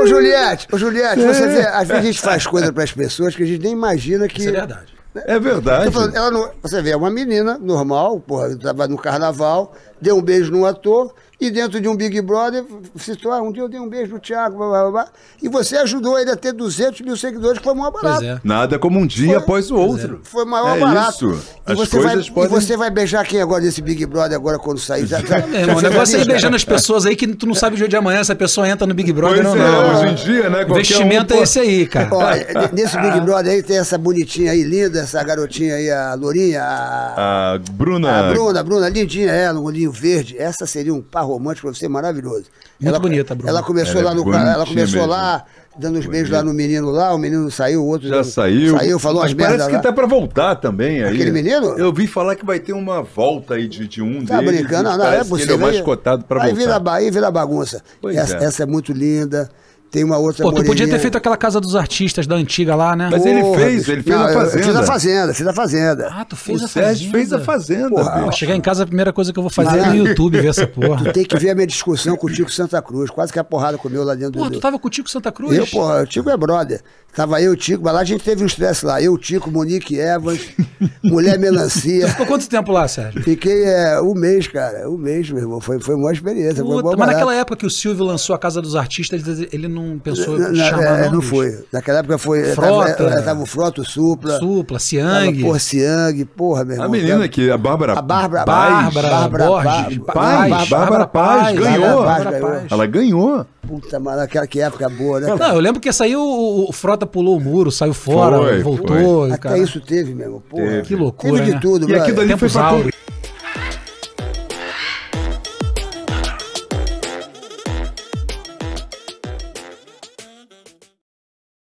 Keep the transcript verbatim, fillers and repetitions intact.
Ô, Juliette, ô, Juliette, você vê, às vezes a gente faz coisa para as pessoas que a gente nem imagina que... Isso é verdade. É verdade. Falando, ela não, você vê, é uma menina normal, porra, tava no carnaval, deu um beijo num ator, e dentro de um Big Brother, citou, ah, um dia eu dei um beijo no Thiago, blá, blá, blá, e você ajudou ele a ter duzentos mil seguidores, que foi o maior barato. É. Nada como um dia Foi, após o outro. Foi o maior é barato. Isso. E As você, vai, coisas podem... e você vai beijar quem agora desse Big Brother agora quando sair? Já, já, É, irmão, o negócio é ir beijando as pessoas aí que tu não sabe o dia de amanhã se a pessoa entra no Big Brother Pois ou é, não. hoje em dia, né? O investimento um, é esse aí, cara. Olha, nesse Big Brother aí tem essa bonitinha aí, linda, essa garotinha aí, a Lourinha, a, A Bruna... a Bruna, a Bruna, lindinha ela, um olhinho verde. Essa seria um par romântico pra você, maravilhoso. Muito ela, bonita, Bruna. Ela começou Ela lá é no bonitinha ela começou mesmo. lá, dando os beijos lá no menino lá, o menino saiu, o outro Já dando- saiu. Saiu, falou Mas as parece merdas que lá. tá pra voltar também aí. Aquele menino? Eu vi falar que vai ter uma volta aí de, de um Tá deles. brincando? Não, não, Parece é que possível. ele é o mais Aí- cotado pra aí voltar. vira, ba- aí vira bagunça. Pois Essa é. essa é muito linda. Tem uma outra Pô, tu podia moreninha. ter feito aquela casa dos artistas da antiga lá, né? Mas ele Porra, fez, bicho. ele fez Não, a eu- Eu Fazenda. fiz a Fazenda, fiz a Fazenda. Ah, tu O fez a Sérgio fazenda. fez a Fazenda, Porra, bicho. Pô, chegar em casa, a primeira coisa que eu vou fazer é Mas- no YouTube ver essa porra. Tu tem que ver a minha discussão com o Tico Santa Cruz. Quase que a porrada comeu lá dentro Porra, do... tu tava com o Tico Santa Cruz? Eu, porra, o Tico é brother. Tava eu, o Tico, mas lá a gente teve um estresse lá. Eu, o Tico, Monique Evans, Mulher Melancia. Ficou quanto tempo lá, Sérgio? Fiquei é, um mês, cara. Um mês, meu irmão. Foi, foi uma experiência. Foi Puta, bom mas barato. naquela época que o Silvio lançou a Casa dos Artistas, ele- ele não pensou Na- em na- chamar, é, não, não bicho? foi. Naquela época foi. Frota. Tava, é, tava o Frota, o Supla. Supla, Tava, Siang. porra, Siang, porra, meu irmão. A menina Tava- aqui, a Bárbara A Bárbara Bárbara Bárbara Borges. Ba- Paz, Ba- Bárbara Paz, ganhou. Bárbara Paz ganhou. Ela ganhou. Puta, mano, aquela que época boa, né? cara? Não, eu lembro que saiu, o, o Frota pulou o muro, saiu fora, Foi, voltou. Até cara. isso teve, meu irmão. Porra. Teve. Que loucura, Teve de né? tudo, E aquilo brother. ali foi Tempos pra áureos.